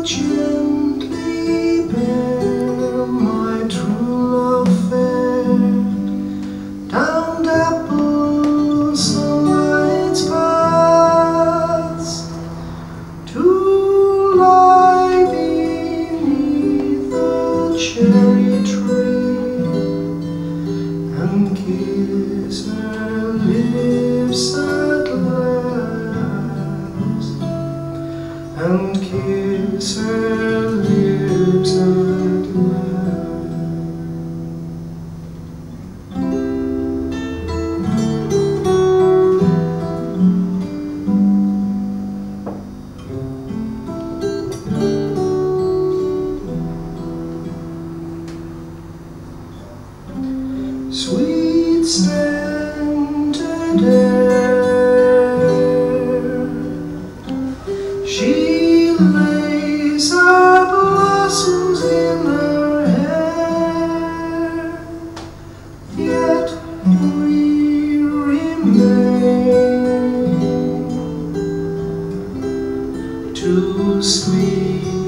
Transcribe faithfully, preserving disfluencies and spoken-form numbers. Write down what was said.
gently bear my true love fair down dapple sunlight's paths to lie beneath the cherry tree and kiss her lips at last, and kiss her lips at last. Sweet scented air, she lays her blossoms in her hair, yet we remain too sweet